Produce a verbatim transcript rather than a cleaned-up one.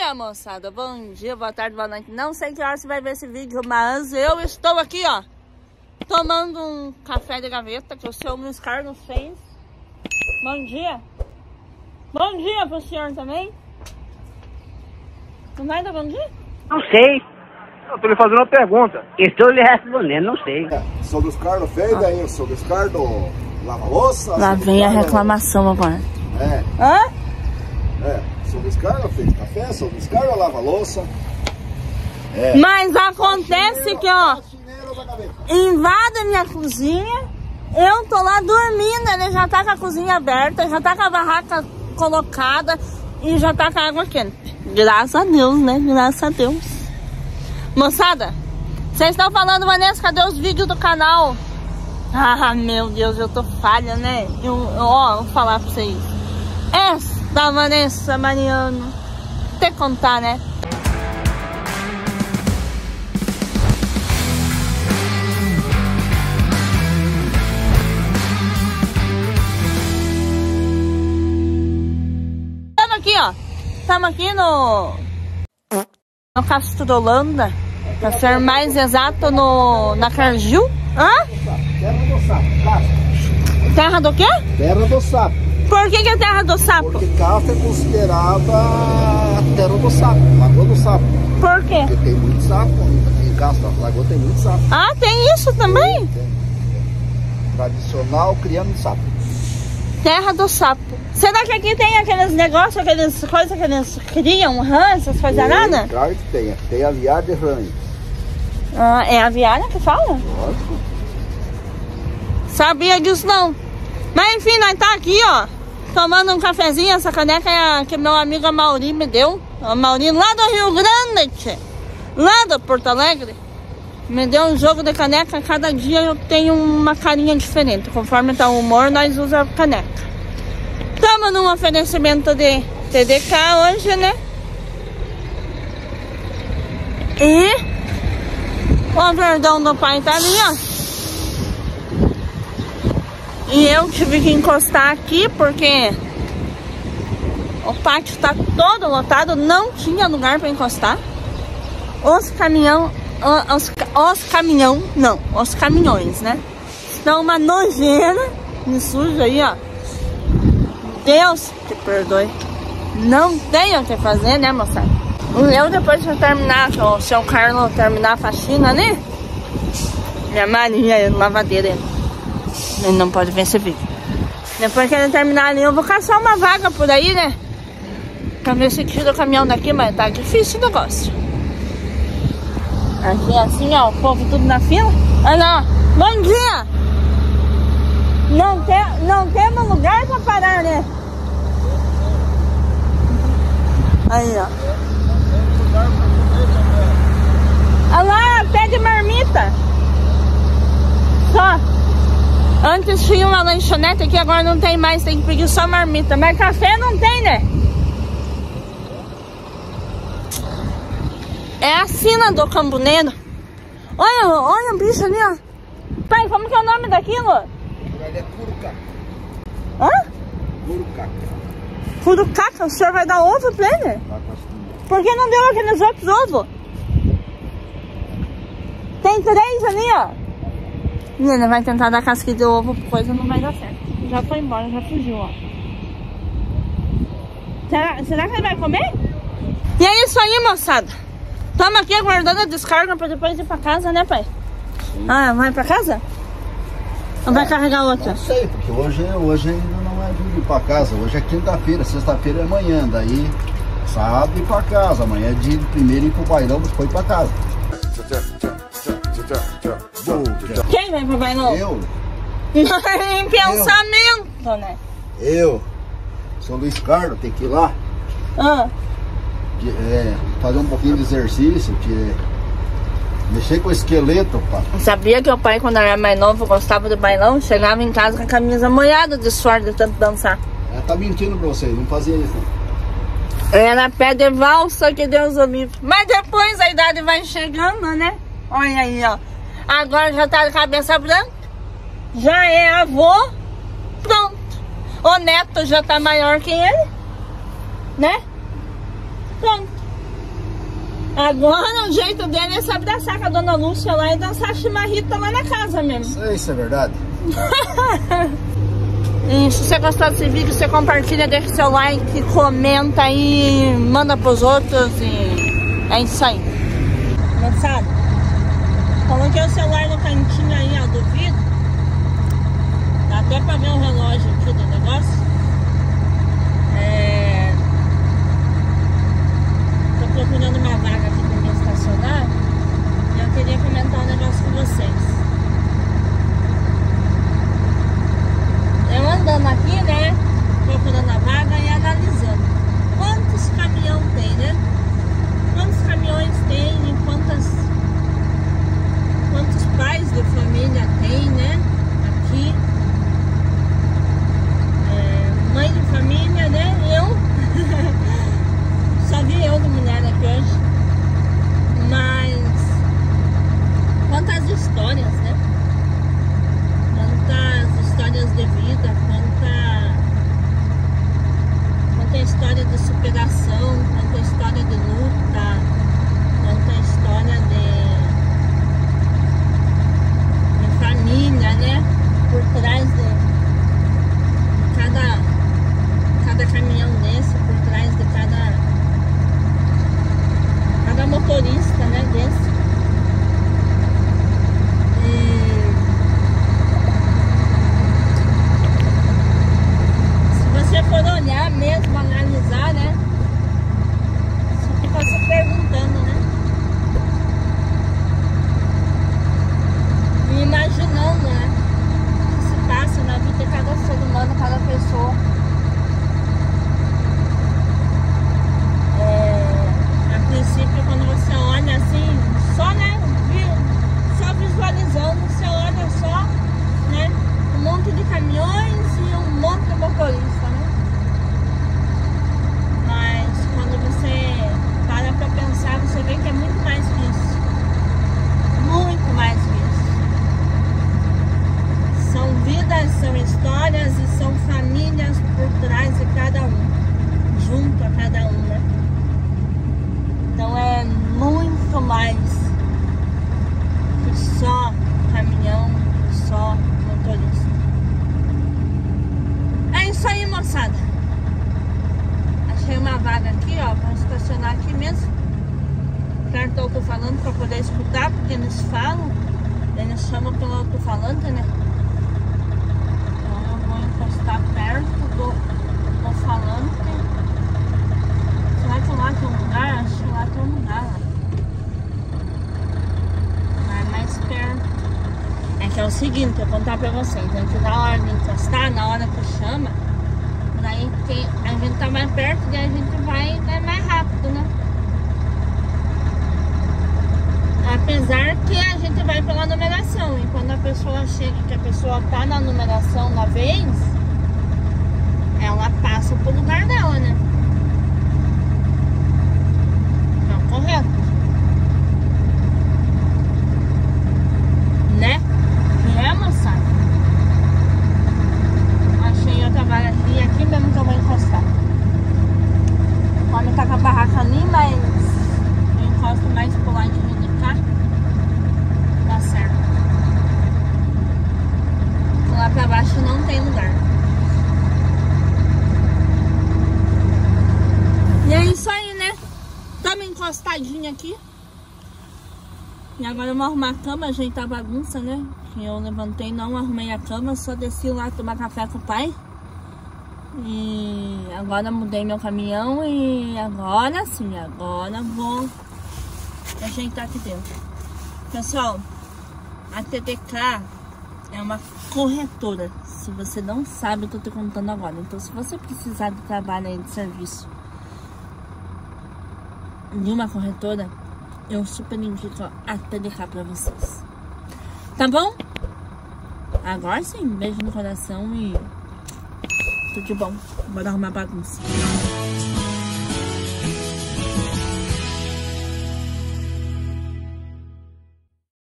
dia, moçada. Bom dia, boa tarde, boa noite. Não sei que hora você vai ver esse vídeo, mas eu estou aqui, ó, tomando um café de gaveta que o seu Luiz Carlos fez. Bom dia. Bom dia pro senhor também. Não vai dar bom dia? Não sei. Eu estou lhe fazendo uma pergunta. Estou lhe respondendo, não sei. É, seu Luiz Carlos fez ah. aí, o seu Luiz Carlos lava louça. Lá vem a reclamação agora. É. Hã? É, seu Luiz Carlos fez café, seu Luiz Carlos lava louça. É. Mas acontece que, ó, invade minha cozinha, eu tô lá dormindo, ele já tá com a cozinha aberta, já tá com a barraca colocada e já tá com a água quente. Graças a Deus, né? Graças a Deus. Moçada, vocês estão falando, Vanessa, cadê os vídeos do canal? Ah, meu Deus, eu tô falha, né? Eu, ó, vou falar pra vocês. Essa da Vanessa Mariano. Tem que contar, né? Estamos aqui, ó. Estamos aqui no... No Castro da Holanda. Pra ser mais exato, no... Na Cargill. Hã? Terra do sapo. Terra do quê? Terra do sapo. Por que que é terra do sapo? Porque Castro é considerada terra do sapo, lagoa do sapo. Por quê? Porque tem muito sapo em Castro, a lagoa tem muito sapo. Ah, tem isso também? Tem, tem. Tradicional criando sapo. Terra do sapo. Será que aqui tem aqueles negócios, aquelas coisas que eles criam, rã, essas coisas nada? Claro que tem, tem a viária de rã. Ah, é a viária que fala? Lógico. Sabia disso não. Mas enfim, nós tá aqui, ó, tomando um cafezinho. Essa caneca é a que meu amigo Mauri me deu. O Mauri lá do Rio Grande, tchê. Lá do Porto Alegre. Me deu um jogo de caneca. Cada dia eu tenho uma carinha diferente. Conforme tá o humor, nós usamos caneca. Estamos num oferecimento de T D K hoje, né? E o verdão do pai tá ali, ó. E eu tive que encostar aqui porque o pátio está todo lotado, não tinha lugar para encostar. Os caminhão, os, os caminhão, não, os caminhões, né? Estão uma nojeira, me suja aí, ó. Deus te perdoe. Não tem o que fazer, né, moçada? Eu depois que eu terminar, que o seu Carlos terminar a faxina, né? Minha Maria, lavadeira. Ele não pode ver esse vídeo. Depois que ele terminar ali, eu vou caçar uma vaga por aí, né? Pra ver se tira o caminhão daqui, mas tá difícil o negócio. Aqui assim, ó, o povo tudo na fila. Olha, ó, bom dia! Não, tem, não temos lugar pra parar, né? Aí, ó. Olha lá, pé de marmita. Só. Antes tinha uma lanchonete aqui, agora não tem mais, tem que pedir só marmita. Mas café não tem, né? É a sina do cambuneiro. Olha, olha o bicho ali, ó. Pai, como que é o nome daquilo? É curucaca. Hã? Curucaca. Curucaca? O senhor vai dar ovo pra ele? Por que não deu aqueles outros ovos? Tem três ali, ó. E ele vai tentar dar casquinha de ovo, coisa não vai dar certo. Já foi embora, já fugiu, ó. Será, será que ele vai comer? E é isso aí, moçada. Tamo aqui aguardando a descarga pra depois ir pra casa, né, pai? Sim. Ah, vai pra casa? Ou vai carregar outra? Não sei, porque hoje, hoje ainda não é dia de ir pra casa. Hoje é quinta-feira, sexta-feira é amanhã. Daí, sábado ir pra casa. Amanhã é dia de primeiro ir pro bailão, depois ir pra casa. Quem vai pro bailão? Eu. Em pensamento, eu. Né? Eu. Sou Luiz Carlos, tem que ir lá. Ah. De, é, fazer um pouquinho de exercício, que mexer com o esqueleto, pá. Sabia que o pai, quando era mais novo, gostava do bailão? Chegava em casa com a camisa molhada de suor de tanto dançar. Ela tá mentindo pra vocês, não fazia isso. Era pé de valsa, que Deus o livre. Mas depois a idade vai chegando, né? Olha aí, ó. Agora já tá de cabeça branca. Já é avô. Pronto. O neto já tá maior que ele. Né? Pronto. Agora o jeito dele é se abraçar com a dona Lúcia lá e dançar chimarrita lá na casa mesmo. Isso é verdade. E se você gostou desse vídeo, você compartilha, deixa seu like, comenta aí, manda pros outros e é isso aí. Moçada, coloquei o celular no cantinho aí, ó, do vidro. Dá até pra ver o relógio aqui do negócio. É... Tô procurando uma vaga aqui pra me estacionar e eu queria comentar um negócio com vocês. Eu andando aqui, né, procurando a vaga e analisando quantos caminhões tem, né? Quantos caminhões tem e quantas, quantos pais de família tem, né? Aqui. É, mãe de família, né? Eu. Só vi eu de mulher aqui hoje. Mas quantas histórias, né? Quantas histórias de vida, quanta, quanta história de superação, quanta história de luta, quanta história de, de família, né? Por trás de cada, cada caminhão desse, por trás de cada, cada motorista, né? Desse. E se for olhar mesmo, analisar, né? Você fica se perguntando, né? E imaginando, né? O que se passa na vida de cada ser humano, cada pessoa. É, a princípio, quando você olha assim, só, né? Só visualizando, você olha só, né? Um monte de caminhões e um monte de motorista, né? Mas quando você para pra pensar, você vê que é muito mais que isso. Muito mais que isso. São vidas, são histórias e são famílias por trás de cada um. Junto a cada um, né? Então é muito mais que só caminhão, só motorista. É isso aí, moçada. Achei uma vaga aqui, ó, pra estacionar aqui mesmo, perto do alto-falante, pra poder escutar, porque eles falam, eles chamam pelo alto-falante, né? Então eu vou encostar perto do alto-falante. Será que lá tem um lugar? Acho que lá tem um lugar, ó. Mas mais perto. É que é o seguinte, eu vou contar pra vocês, a gente na hora de encostar, na hora que chama, daí tem, a gente tá mais perto e a gente vai, vai mais rápido, né? Apesar que a gente vai pela numeração. E quando a pessoa chega, que a pessoa tá na numeração na vez, ela passa pro lugar dela, né? Então, correto. Né? É, moçada? Achei outra vaga aqui, aqui mesmo que eu vou encostar. Pode estar com a barraca ali, mas eu encosto mais pro ladinho de cá. Dá certo. Lá pra baixo não tem lugar. E é isso aí, né? Tamo encostadinho aqui. E agora eu vou arrumar a cama, ajeitar a bagunça, né? Que eu levantei, não arrumei a cama, só desci lá tomar café com o pai. E agora mudei meu caminhão e agora sim, agora vou ajeitar aqui dentro. Pessoal, a T T K é uma corretora. Se você não sabe, eu tô te contando agora. Então, se você precisar de trabalho aí, de serviço de uma corretora, eu super indico a T T K pra vocês. Tá bom? Agora sim, beijo no coração e tudo de bom. Bora arrumar bagunça.